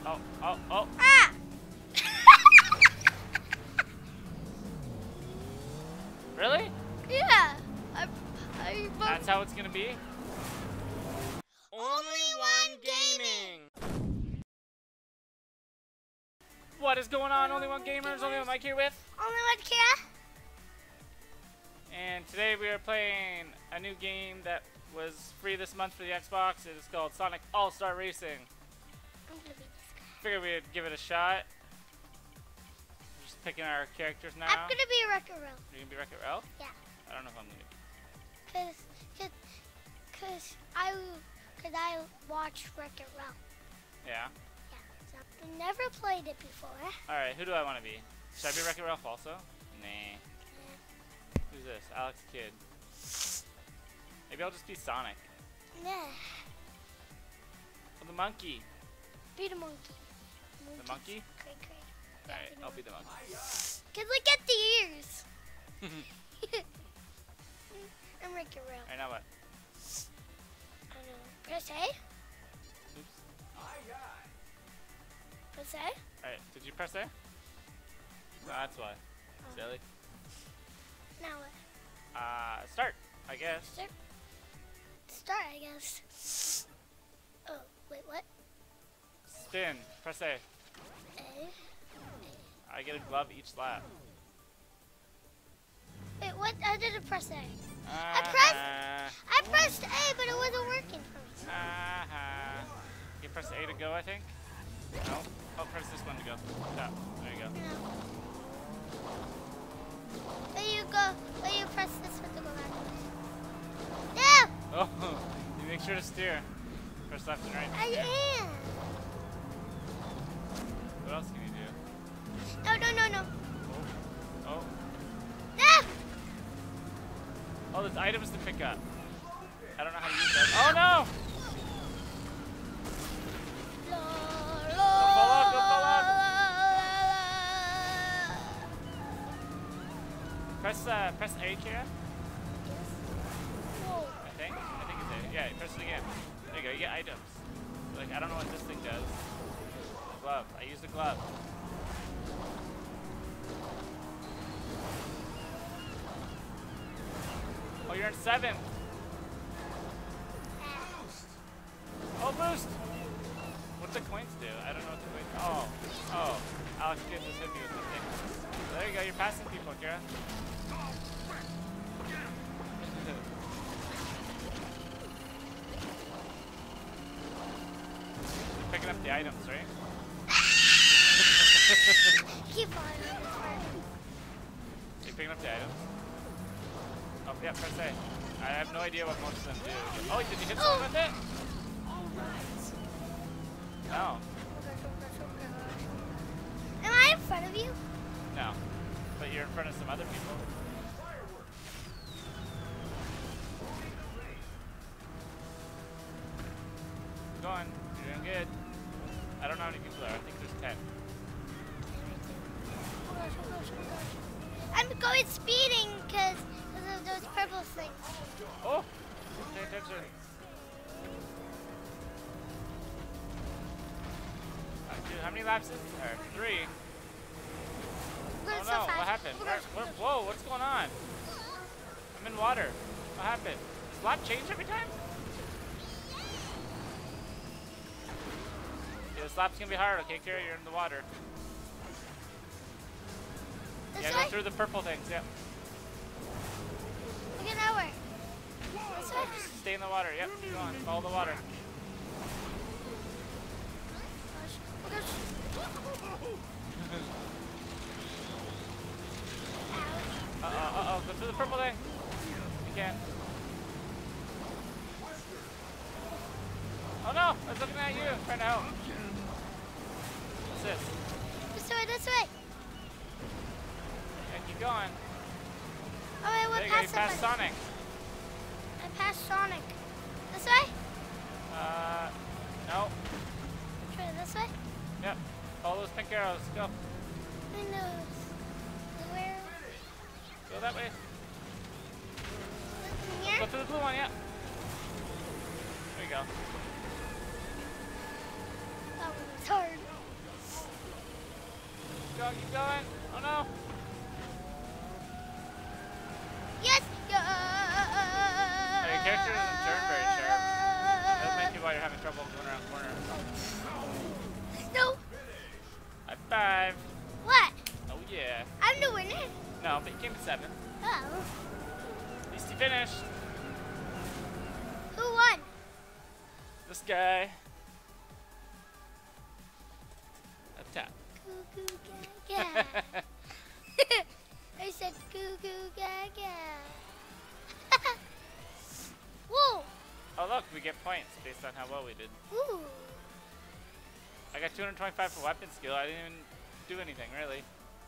Oh, oh, oh. Ah! Really? Yeah. That's how it's gonna be? Only One Gaming! What is going on, Only One Gamers? Only One Mike here with? Only One Kira. And today we are playing a new game that was free this month for the Xbox. It is called Sonic All-Star Racing. I'm gonna be this guy. Figured we'd give it a shot. Just picking our characters now. I'm gonna be Wreck-It Ralph. You're gonna be Wreck-It Ralph? Yeah. I don't know if I'm gonna be. Cause I watched Wreck-It Ralph. Yeah? Yeah. So I've never played it before. Alright, who do I want to be? Should I be Wreck-It Ralph also? Nah. Who's this? Alex Kidd. Maybe I'll just be Sonic. Nah. Oh, the monkey. Be the monkey. The monkey? Great. Alright, I'll be the monkey. Cause look at the ears. I'm Wreck-It Ralph. Alright, now what? I don't know. Press A? Oops. Press A? Alright, did you press A? No, that's why. Silly. Now what? Start, I guess. Start, I guess. Oh, wait, what? Spin. Press A. A? I get a glove each lap. Wait, what? I didn't press A. I pressed A, but it wasn't working for me. You press A to go, I think? No? Oh, press this one to go. Stop. There you go. No. Will you press this one to go backwards? No! Oh, you make sure to steer. Press left and right. I am. What else can you do? No. Oh. No! Oh, there's items to pick up. I don't know how to use them. Oh no! Don't fall off, don't fall off. Press A, Kira? Whoa. I think it's A. Yeah, press it again. There you go, you get items. Like, I don't know what this thing does. Glove. I used a glove. Oh, you're in 7th. Oh, boost! What the coins do? I don't know what the coins do. Oh. Alex Kidd just hit me with the thing. There you go, you're passing people, Kira. You're picking up the items, right? Keep on. You're picking up the items? Oh, yeah, press A. I have no idea what most of them do. Oh, did you hit someone with it? No. Am I in front of you? No. But you're in front of some other people. Keep going. You're doing good. I don't know how many people there are. I think there's 10. I'm going speeding because of those purple things. Oh! Pay attention. Dude, how many laps is there? 3. We're Oh going so no, fast. what happened? Whoa, what's going on? I'm in water. What happened? Does lap change every time? Yeah, this lap's gonna be hard, okay, Kira? You're in the water. This Yeah, way? go through the purple things, yeah. Okay, now where? This way? Just stay in the water, yep, keep going. Follow the water. Uh-oh, go through the purple thing. You can't. Oh no, I was looking at you, trying to help. What's this? This way. Yeah, keep going. Oh, I There went you go, you past passed somebody. Sonic. I passed Sonic. This way? No. Try this way? Yep. Follow those pink arrows, go. My nose. Where? Go that way. In here? Go through the blue one, yeah. There you go. That one was hard. keep going. Oh no. Yes. Your character doesn't turn very sharp. That might be why you're having trouble going around corners. No. High five. What? Oh yeah. I'm the winner. No, but you came to 7th. Oh. At least you finished. Who won? This guy. Up top. Goo goo gaga. I said goo goo gaga. Whoa. Oh look, we get points based on how well we did. Ooh. I got 225 for weapon skill. I didn't even do anything really.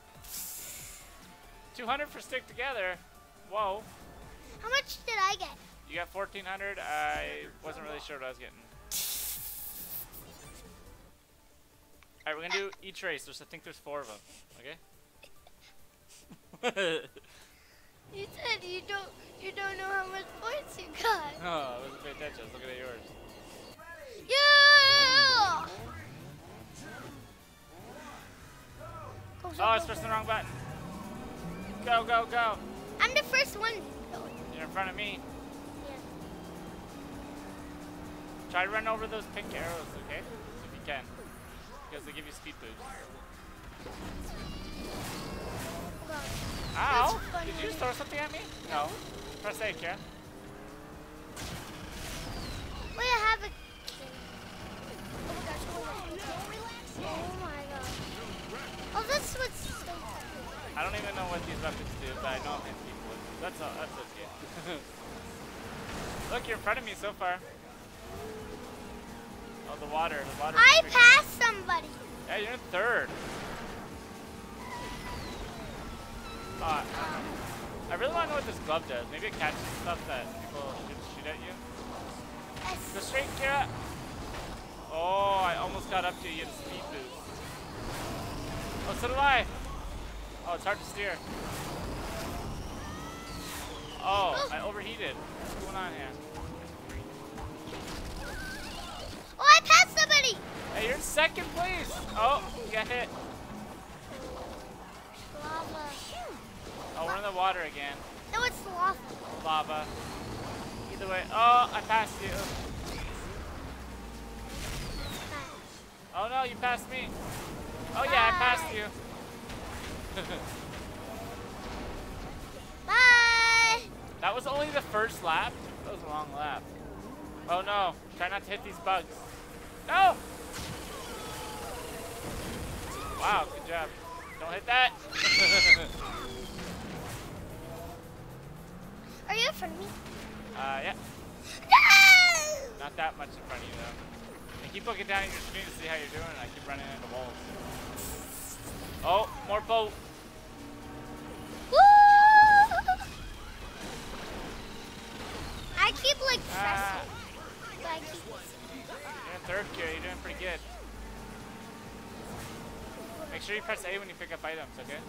200 for stick together. Whoa. How much did I get? You got 1400. I wasn't really sure what I was getting. All right, we're gonna do each race. I think there's 4 of them. Okay. You said you don't know how much points you got. Oh, I wasn't paying attention. I was looking at yours. Yeah. Go, Oh, I was pressing the wrong button. Go, go, go. I'm the first one. You're in front of me. Yeah. Try to run over those pink arrows, okay? If you can. Because they give you speed boosts. Hold on. Ow! That's Did you just throw something at me? No. Press A, Kira. Wait, I have a king. Oh my gosh, oh my god. Oh, that's what's so cool. I don't even know what these weapons do, but I know I'm hitting people with them. That's all. That's okay. Look, you're in front of me so far. Oh, the water. The water. I passed somebody. Yeah, you're in 3rd. I really want to know what this glove does. Maybe it catches stuff that people shoot at you. Yes. Go straight, Kira. Oh, I almost got up to you. You had a speed boost. Oh, so did I. Oh, it's hard to steer. Oh, I overheated. What's going on here? Oh, I passed somebody. Hey, you're in 2nd place. Oh, you got hit. Lava. Oh, we're in the water again. No, it's lava. Lava. Either way. Oh, I passed you. Oh no, you passed me. Oh yeah, I passed you. Bye. That was only the first lap. That was a long lap. Oh no, try not to hit these bugs. No! Wow, good job. Don't hit that. Are you in front of me? Yeah. No! Not that much in front of you though. And keep looking down at your screen to see how you're doing, and I keep running into walls. Oh, more boat. Woo! I keep like pressing. But I keep. You're in 3rd gear. You're doing pretty good. Make sure you press A when you pick up items, okay?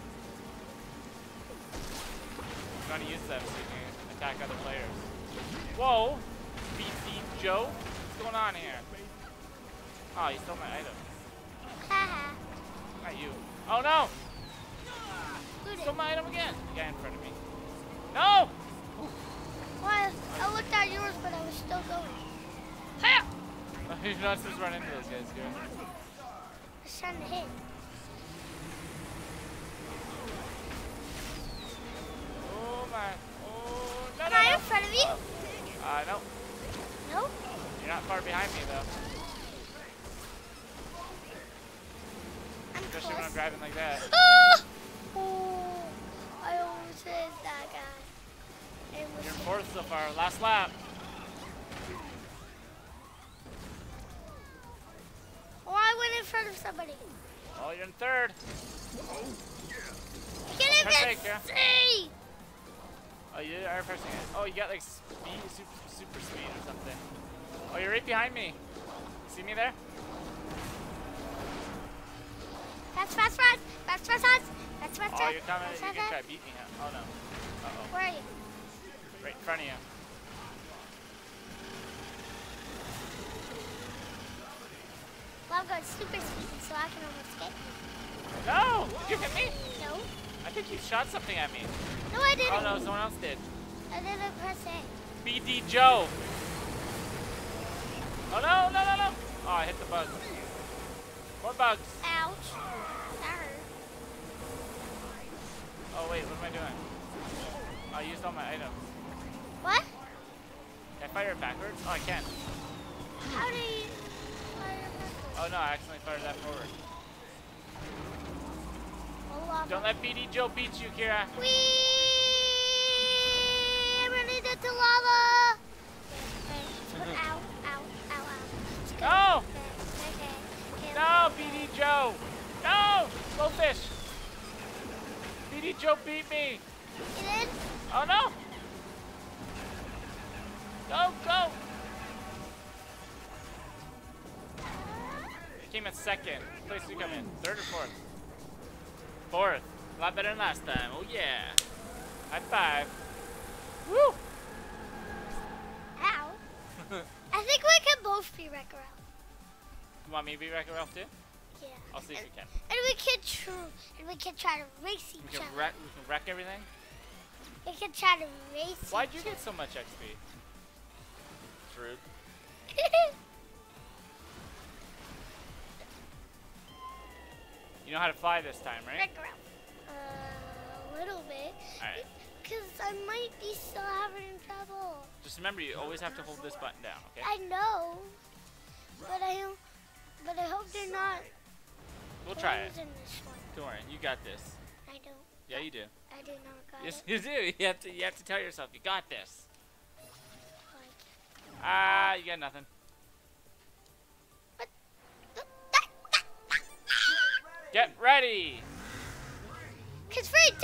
You want to use them so you can attack other players. Whoa! Beefy Joe? What's going on here? Oh, you stole my item. Haha. Not you. Oh no! Who did? Stole my item again. The guy in front of me. No! Well, I looked at yours, but I was still going. Hiya! You're not supposed to run into those guys, girl. I was trying to hit. Oh my. Oh, no, Am no, I no. in front of you? No. No? You're not far behind me, though. I'm Especially when I'm close. driving like that. Ah! Oh, I almost hit that guy. It was You're in 4th so far. Last lap. Oh, I went in front of somebody. Oh, you're in 3rd. Get in Press A, there! Kara. See! Oh, you are pressing it. Oh, you got like speed, super speed or something. Oh, you're right behind me. See me there? Fast, fast, fast! Fast, fast, fast! Fast, fast, Oh, fast! you're coming. Fast, You fast, can try fast. to beat me, huh? Oh, no. Uh-oh. Where are you? Right in front of you. Well, I'm going super speed, so I can almost get you. No! Did you hit me? No. I think you shot something at me. No, I didn't. Oh no, someone else did. I didn't press A. BD Joe! Oh no, no, no, no! Oh, I hit the bug. More bugs. Ouch. That hurt. Oh wait, what am I doing? I used all my items. What? Can I fire it backwards? Oh, I can. How do you fire Oh no, I accidentally fired that forward. lava? Don't let BD Joe beat you, Kira. Whee! I'm running into lava. Okay. Ow, ow, ow, ow. No! Okay. No, BD Joe! No! Blowfish! BD Joe beat me! You did? Oh no! Go, go! I came in second. What place did you come in? Third or fourth? Fourth. A lot better than last time. Oh yeah. High five. Woo! Ow. I think we can both be Wreck Ralph. You want me to be Wreck-It Ralph too? Yeah. I'll see if you can. And we can try to race We each can other. wreck everything? We can try to race Why'd you each get so much XP? It's rude. other. You know how to fly this time, right? Wreck Ralph. A little bit. Alright. Because I might be still having trouble. Just remember, you always have to hold this button down, okay? I know. But I hope they're not We'll try it. holes in this one. Don't worry, you got this. I don't. Yeah, you do. I do not got Yes, it. you do. You have to tell yourself, you got this. Like, Ah, you got nothing. Get ready! Cause 3, 2, 1.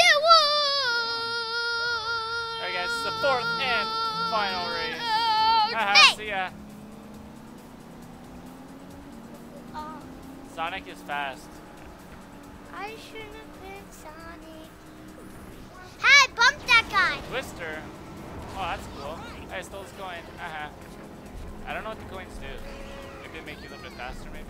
Alright guys, it's the fourth and final race. Haha, Hey! see ya. Oh, Sonic is fast. I shouldn't have been Sonic. Hey, bump that guy. Twister. Oh, that's cool. I stole his coin. Haha. I don't know what the coins do. Maybe they make you a little bit faster, maybe?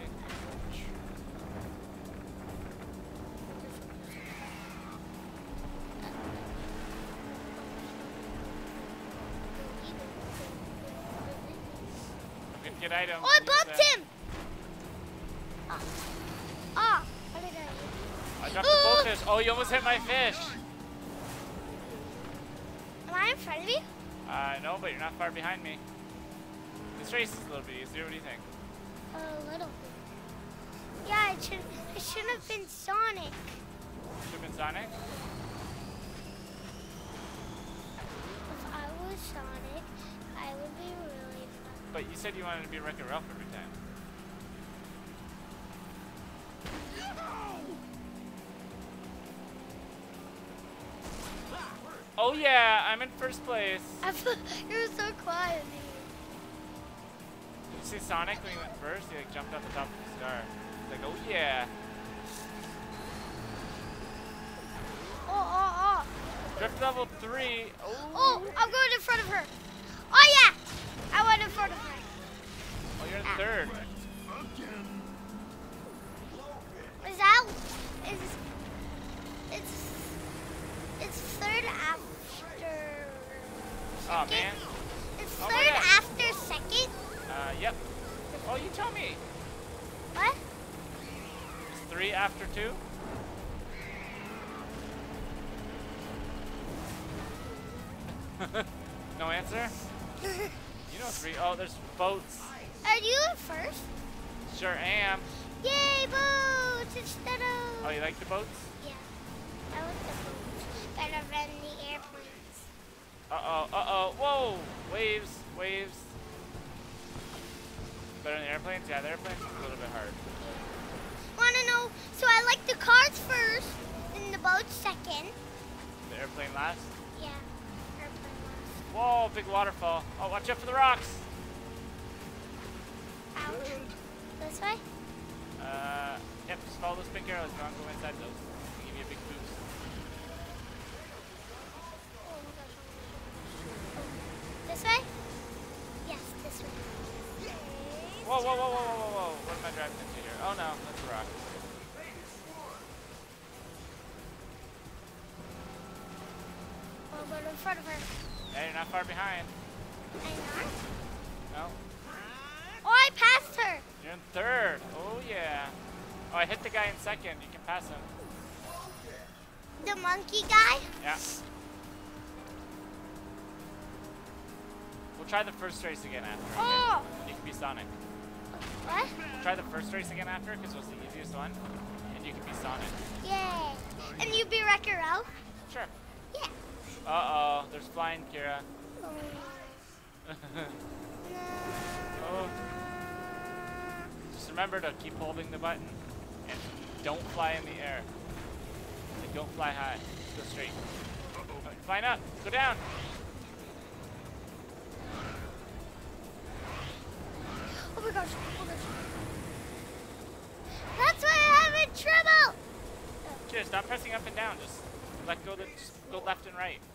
We can get items. Oh, I Use bumped them. him. Oh, what did I I dropped the goldfish. Oh, you almost hit my fish. Am I in front of you? No, but you're not far behind me. This race is a little bit easier. What do you think? A little bit. Yeah, it shouldn't have been Sonic. Should have been Sonic? If I was Sonic, I would be really fun. But you said you wanted to be Wreck-It Ralph every time. Oh yeah, I'm in first place. You were so quiet. Did you see Sonic when he went first? He like jumped off the top of the star. He's like, oh yeah. Oh. Drift level 3. Oh, Oh, I'm going in front of her. Oh yeah, I went in front of her. oh you're in third. Is that? It's third after. Oh man. It's Oh my third God. after second. Yep. Oh, you tell me. What? It's 3 after 2? No answer? You know 3. Oh, there's boats. Are you in first? Sure am. Yay, boats instead of. Oh, you like the boats? Yeah, I like the boats better than the airplanes. Uh-oh, uh-oh. Whoa! Waves, waves. Better than the airplanes? Yeah, the airplanes is a little bit hard. Wanna know? So I like the cars first, then the boats second. The airplane last. Yeah, airplane last. Whoa, big waterfall. Oh, watch out for the rocks. Ouch. This way? Yep, just follow those pink arrows. Don't go inside those. They give you a big boost. Oh my gosh. This way? Yes, this way. Whoa, whoa, whoa, whoa, whoa, whoa, whoa. What am I driving into here? Oh no, that's a rock. I'm going in front of her. Hey, you're not far behind. I'm not? No. Oh, I passed her. You're in third. Oh, yeah. Oh, I hit the guy in second. You can pass him. The monkey guy? Yeah. We'll try the first race again after. Okay? Oh! You can be Sonic. What? Try the first race again after, because it was the easiest one. And you can be Sonic. Yay. And you be Wreck-It Ralph? Sure. Yeah. Uh-oh. There's flying, Kira. Oh. Oh. Just remember to keep holding the button. And don't fly in the air. Like, don't fly high. Go straight. Flying up. Go down. Oh my gosh. Oh my gosh. That's why I'm having trouble. Kira, stop pressing up and down. Just let go. Just go left and right.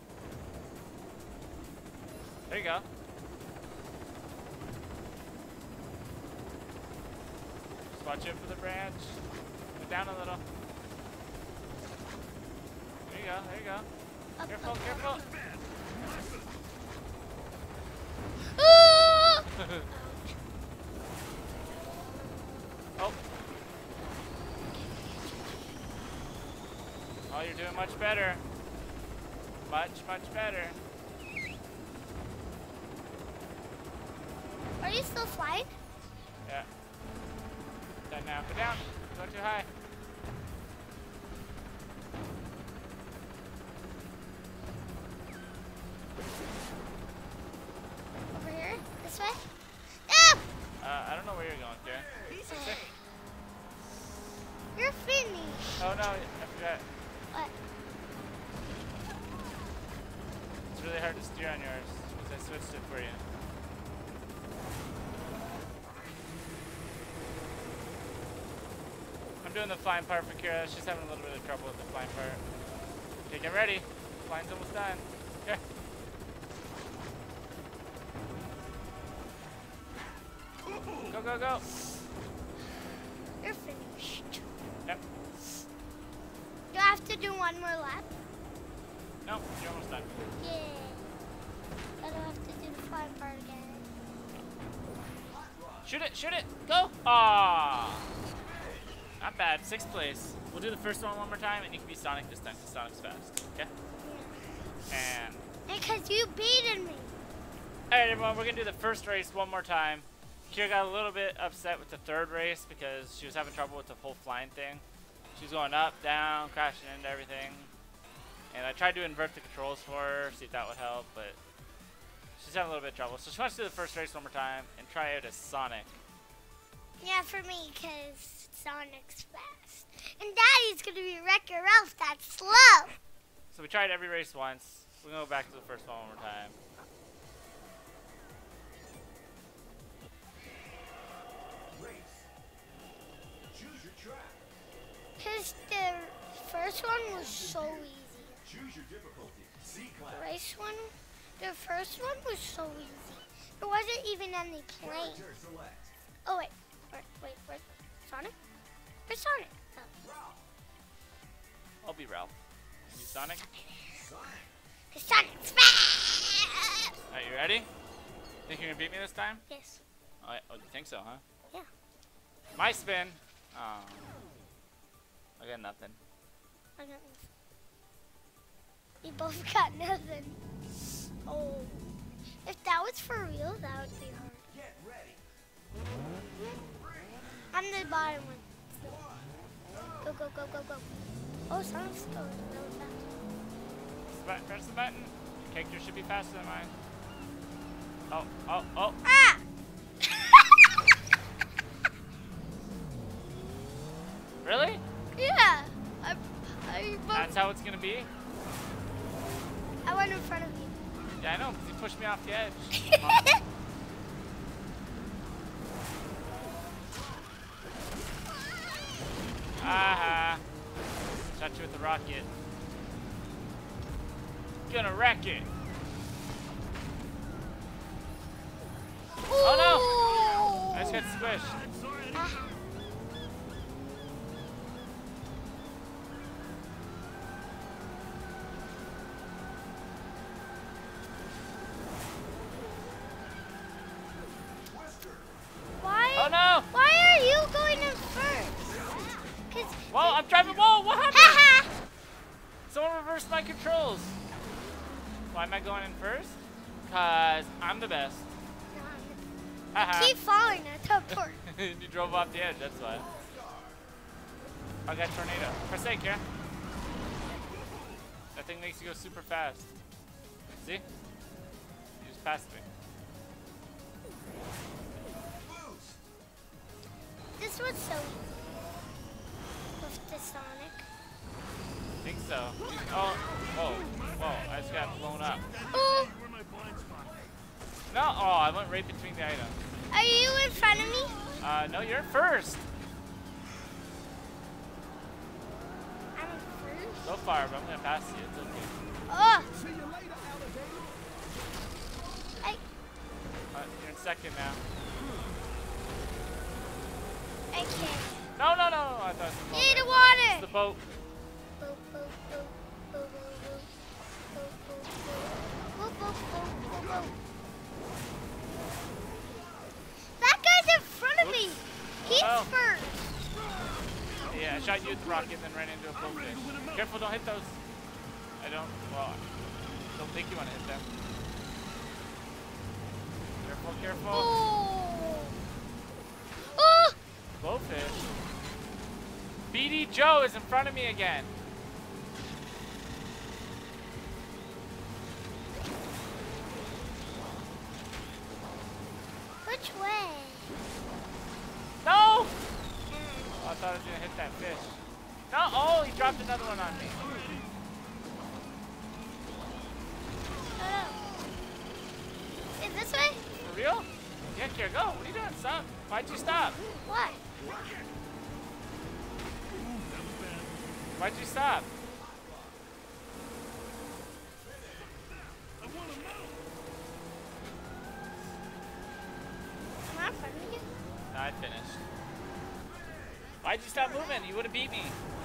There you go. Just watch it for the branch. Go down a little. There you go. There you go. Up, Careful, up, careful. Ah! Oh. Oh, you're doing much better. Much, much better. Are you still flying? Yeah. Done now. Go down. Go too high. Over here? This way? Ah! I don't know where you're going, Kira. You're finished. Oh no, I forgot. What? It's really hard to steer on yours because I switched it for you. I'm doing the flying part for Kira. She's having a little bit of trouble with the flying part. Okay, get ready. Flying's almost done. Okay. Go, go, go. You're finished. Yep. Do I have to do one more lap? No, you're almost done. Yeah. I don't have to do the flying part again. Shoot it, shoot it. Go. Ah. Not bad. 6th place. We'll do the first one more time, and you can be Sonic this time, because Sonic's fast. Okay? And... Because you beaten me. Alright, everyone, we're going to do the first race one more time. Kira got a little bit upset with the third race because she was having trouble with the whole flying thing. She was going up, down, crashing into everything. And I tried to invert the controls for her, see if that would help, but she's having a little bit of trouble. So she wants to do the first race one more time and try out as Sonic. Yeah, for me, because Sonic's fast. And Daddy's going to be Wreck-It Ralph that's slow. So we tried every race once. We're going to go back to the first one more time. Because the first one was so easy. Choose your difficulty. C-class. The race one, the first one was so easy. There wasn't even any plane. Character select. Oh, wait. Wait, where's Sonic? Where's Sonic? Oh. I'll be Ralph. You Sonic? Because Sonic's fast! Alright, you ready? Think you're going to beat me this time? Yes. Oh, you think so, huh? Yeah. My spin. Oh. I got nothing. I got nothing. We both got nothing. Oh. If that was for real, that would be hard. Get ready. I'm the bottom one. Go, go, go, go, go. Oh, Sonic's going really fast. Press the button. Your character should be faster than mine. Oh, oh, oh. Ah! Really? Yeah. That's how it's going to be? I went in front of you. Yeah, I know, because you pushed me off the edge. Come on. Aha. Shot you with the rocket. Gonna wreck it. Oh no! I just got squished. Uh-huh. Whoa, I'm driving. Whoa, what happened? Haha! Someone reversed my controls. Why am I going in first? Cause I'm the best. Haha. Keep falling at the port. You drove off the edge, that's why. I got tornado. Press A, Kira. That thing makes you go super fast. See? You just passed me. This was so easy. With the Sonic. I think so. Oh, whoa, whoa, I just got blown up. Oh, No, oh, I went right between the items. are you in front of me? No, you're first. I'm first. So far, but I'm gonna pass you. It's okay. Oh, I You're in second now. can't. No, no, no, I thought it was the boat. Need the It's water. the boat. Boop, boop, boop, boop, boop, boop, boop, boop, boop, boop, boop, boop. That guy's in front of me. He's Oh. first. Yeah, I shot you with the rocket and then ran into a blowfish. Careful, don't hit those. I don't think you want to hit them. Careful, careful. Oh. Oh. Blowfish. BD Joe is in front of me again. Which way? No! Oh, I thought I was going to hit that fish. No! Oh, he dropped another one on me. Oh. Is this way? For real? Yeah, Kira, go. What are you doing? Stop. Why'd you stop? What? Why'd you stop? Am I in front of you? No, I finished. Why'd you stop moving? You would have beat me.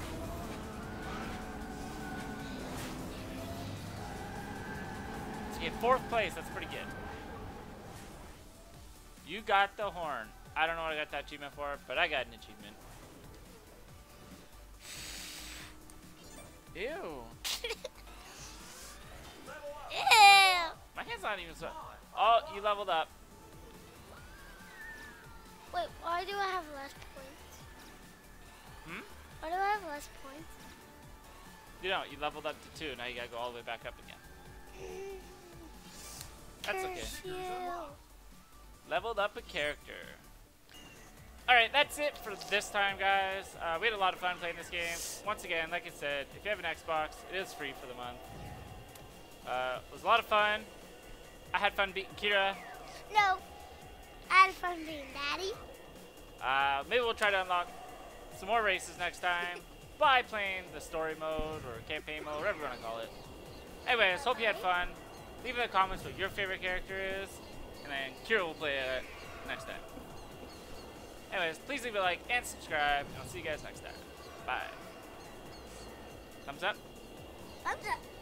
So you get 4th place. That's pretty good. You got the horn. I don't know what I got that achievement for, but I got an achievement. Ew. Ew. My hand's not even so. Oh, you leveled up. Wait, why do I have less points? Hmm? Why do I have less points? You don't. You leveled up to 2. Now you gotta go all the way back up again. That's okay. Curse you. Leveled up a character. Alright, that's it for this time, guys. We had a lot of fun playing this game. Once again, like I said, if you have an Xbox, it is free for the month. It was a lot of fun. I had fun beating Kira. No. I had fun being Daddy. Maybe we'll try to unlock some more races next time by playing the story mode or campaign mode, whatever you want to call it. Anyways, hope you had fun. Leave in the comments what your favorite character is, and then Kira will play it next time. Anyways, please leave a like and subscribe, and I'll see you guys next time. Bye. Thumbs up. Thumbs up.